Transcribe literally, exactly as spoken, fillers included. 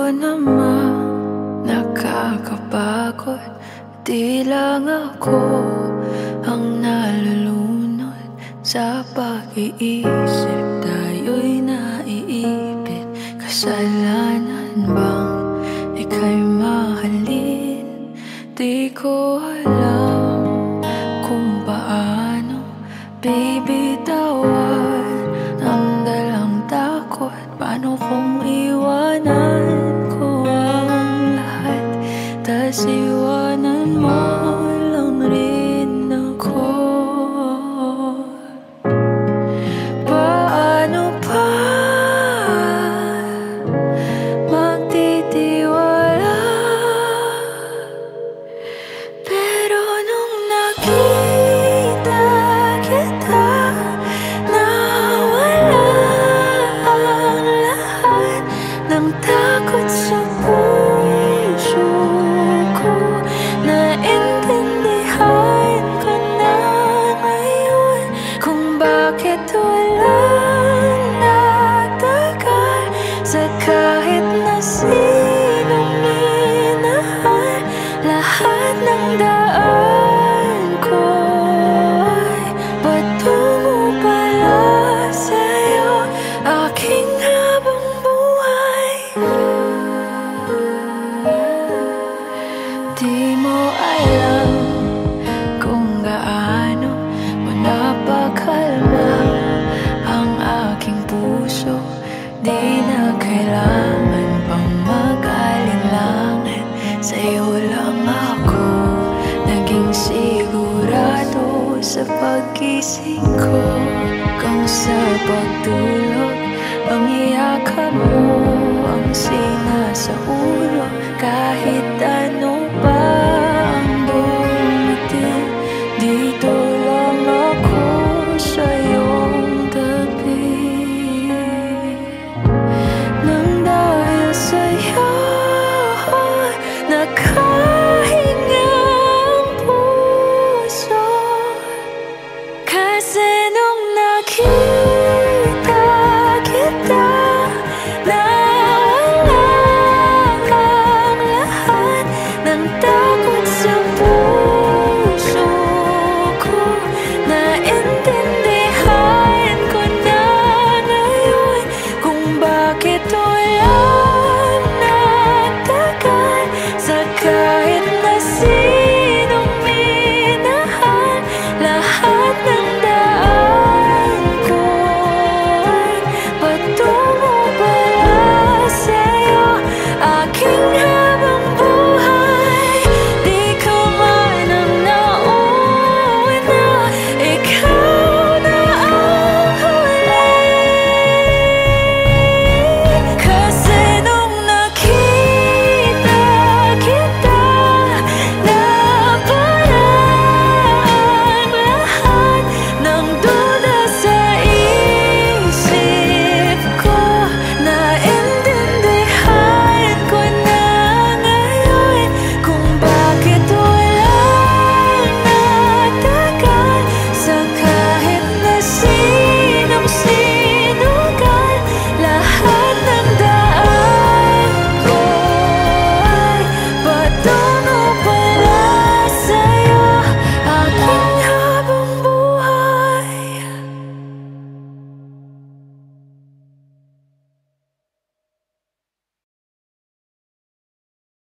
namang nakakapagod. Di lang ako ang nalulunod sa pag-iisip. Tayo'y naiipit. Kasalanan bang ika'y mahalin? Di ko alam kung paano bibitawan ang dalang takot. Paano kung iwanan ko ang lahat, tas iwanan mo lang rin ako? Paano pa magtitiwala? Pero nung nakita kita, nawala ang lahat ng takot sa puso ko. Naintindihan ko na ngayon kung bakit walang nagtagal sa kahit na sinong minahal. Lahat ng daan ko ay patungo pala sa'yo, aking habang buhay. Di mo alam kung gaano mo napakalma ang aking puso. Di na kailangan pang mag-alinlangan, sa'yo lang ako naging sigurado. Sa pag-gising ko, kung sa pagtulog, ang iyakap mo ang sinasaulo. Kahit ano